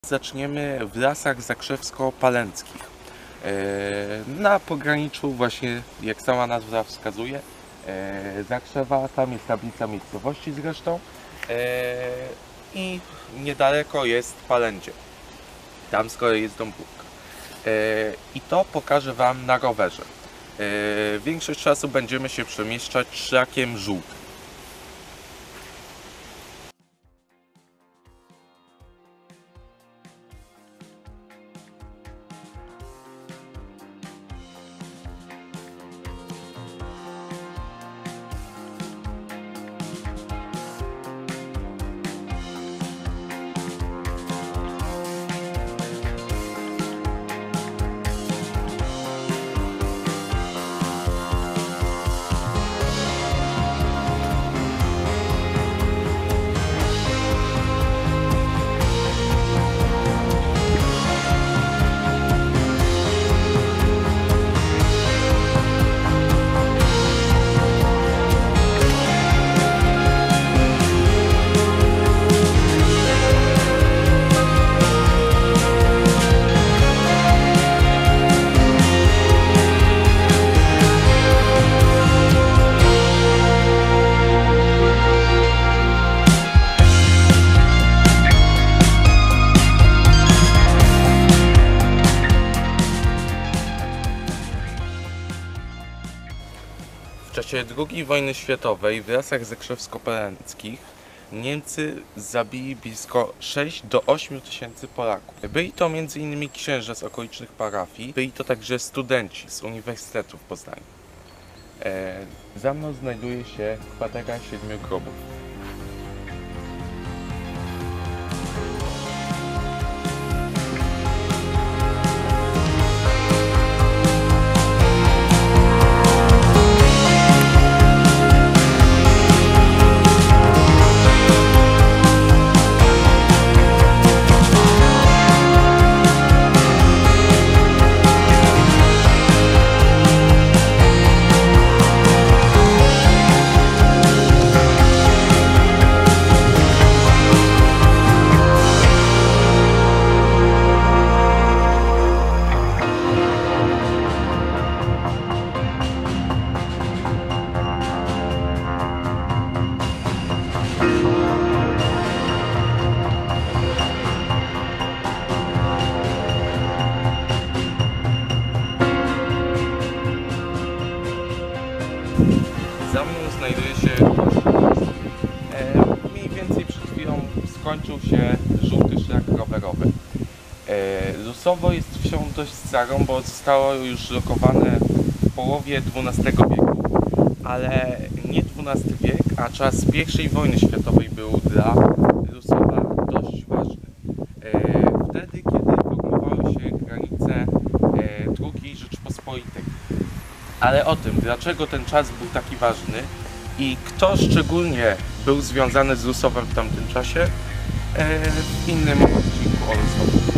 Zaczniemy w Lasach Zakrzewsko-Paleckich. Na pograniczu właśnie, jak sama nazwa wskazuje, Zakrzewa, tam jest tablica miejscowości zresztą i niedaleko jest Palędzie. Tam z kolei jest Dąbrówka. I to pokażę Wam na rowerze. Większość czasu będziemy się przemieszczać szlakiem żółtym. W czasie II wojny światowej w Lasach Zakrzewsko-Paleckich Niemcy zabili blisko 6 do 8 tysięcy Polaków. Byli to m.in. księża z okolicznych parafii, byli to także studenci z Uniwersytetu w Poznaniu. Za mną znajduje się kwatera 7 grobów. Za mną znajduje się mniej więcej przed chwilą skończył się żółty szlak rowerowy. Lusowo jest wsią dość starą, bo zostało już lokowane w połowie XII wieku, ale nie XII wiek, a czas I wojny światowej był dla Lusowa dość ważny. Wtedy, kiedy formowały się granice II Rzeczypospolitej. Ale o tym, dlaczego ten czas był taki ważny i kto szczególnie był związany z Lusowem w tamtym czasie, w innym odcinku o Lusowie.